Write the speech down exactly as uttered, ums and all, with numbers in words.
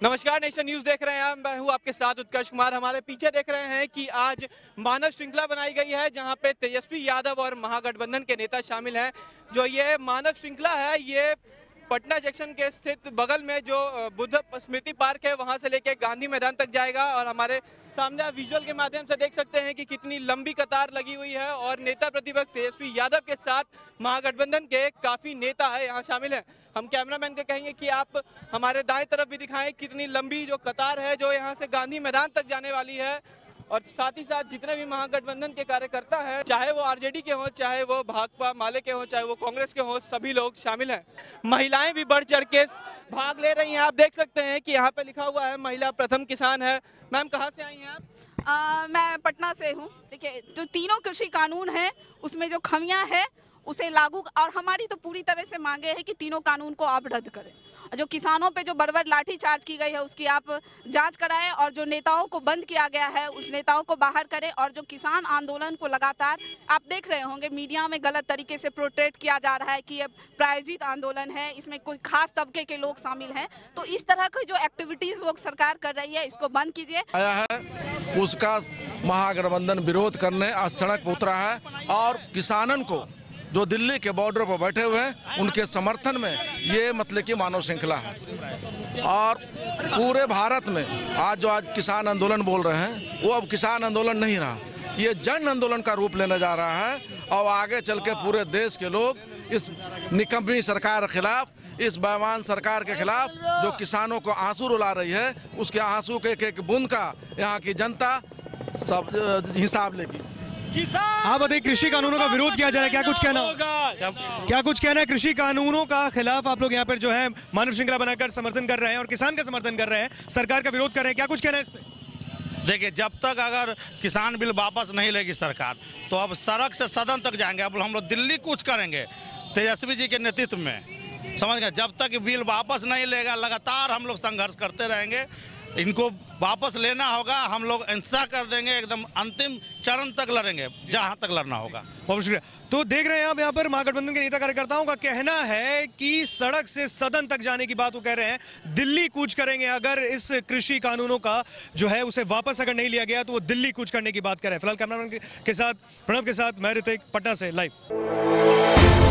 नमस्कार, nation news देख रहे हैं। मैं हूं आपके साथ उत्कर्ष कुमार। हमारे पीछे देख रहे हैं कि आज मानव श्रृंखला बनाई गई है जहां पे तेजस्वी यादव और महागठबंधन के नेता शामिल हैं। जो ये मानव श्रृंखला है ये पटना जंक्शन के स्थित बगल में जो बुद्ध स्मृति पार्क है वहां से लेकर गांधी मैदान तक जाएगा। और हमारे सामने आप विजुअल के माध्यम से देख सकते हैं कि कितनी लंबी कतार लगी हुई है और नेता प्रतिपक्ष तेजस्वी यादव के साथ महागठबंधन के काफी नेता है यहाँ शामिल हैं। हम कैमरामैन को कहेंगे कि आप हमारे दाएं तरफ भी दिखाएं कितनी लंबी जो कतार है जो यहाँ से गांधी मैदान तक जाने वाली है। और साथ ही साथ जितने भी महागठबंधन के कार्यकर्ता हैं, चाहे वो आरजेडी के हों, चाहे वो भाकपा माले के हों, चाहे वो कांग्रेस के हों, सभी लोग शामिल हैं। महिलाएं भी बढ़ चढ़ के भाग ले रही हैं। आप देख सकते हैं कि यहाँ पे लिखा हुआ है महिला प्रथम किसान है। मैम, कहाँ से आई हैं आप? आ, मैं पटना से हूँ। देखिए, जो तीनों कृषि कानून हैं उसमें जो खामियां है उसे लागू, और हमारी तो पूरी तरह से मांगे है कि तीनों कानून को आप रद्द करें। जो किसानों पे जो बर्बर लाठी चार्ज की गई है उसकी आप जांच कराएं, और जो नेताओं को बंद किया गया है उस नेताओं को बाहर करें। और जो किसान आंदोलन को लगातार आप देख रहे होंगे मीडिया में गलत तरीके से प्रोटेक्ट किया जा रहा है कि ये प्रायोजित आंदोलन है, इसमें कोई खास तबके के लोग शामिल हैं, तो इस तरह की जो एक्टिविटीज वो सरकार कर रही है इसको बंद कीजिए। आया है उसका महागठबंधन विरोध करने आज सड़क पर उतरा है और किसानन को जो दिल्ली के बॉर्डर पर बैठे हुए हैं उनके समर्थन में ये मतलब की मानव श्रृंखला है। और पूरे भारत में आज जो आज किसान आंदोलन बोल रहे हैं वो अब किसान आंदोलन नहीं रहा, ये जन आंदोलन का रूप लेने जा रहा है। और आगे चल के पूरे देश के लोग इस निकम्मी सरकार के खिलाफ, इस बेईमान सरकार के खिलाफ जो किसानों को आंसू रुला रही है, उसके आंसू के एक एक बूंद का यहाँ की जनता सब हिसाब लेगी। आप बताइए, कृषि कानूनों का विरोध किया जा रहा है, क्या कुछ कहना होगा? क्या कुछ कहना है? कृषि कानूनों का खिलाफ आप लोग यहाँ पर जो है मानव श्रृंखला बनाकर समर्थन कर रहे हैं और किसान का समर्थन कर रहे हैं, सरकार का विरोध कर रहे हैं, क्या कुछ कहना है इस पे? देखिए, जब तक अगर किसान बिल वापस नहीं लेगी सरकार तो अब सड़क से सदन तक जाएंगे। अब हम लोग दिल्ली कूच करेंगे तेजस्वी जी के नेतृत्व में, समझ गए। जब तक बिल वापस नहीं लेगा लगातार हम लोग संघर्ष करते रहेंगे। इनको वापस लेना होगा, हम लोग इंतजार कर देंगे, एकदम अंतिम चरण तक लड़ेंगे जहां तक लड़ना होगा। बहुत शुक्रिया। तो देख रहे हैं आप यहाँ पर महागठबंधन के नेता कार्यकर्ताओं का कहना है कि सड़क से सदन तक जाने की बात वो कह रहे हैं, दिल्ली कूच करेंगे अगर इस कृषि कानूनों का जो है उसे वापस अगर नहीं लिया गया तो वो दिल्ली कूच करने की बात कर रहे हैं। फिलहाल कैमरामैन के साथ प्रणव के साथ मैं ऋतिक, पटना से लाइव।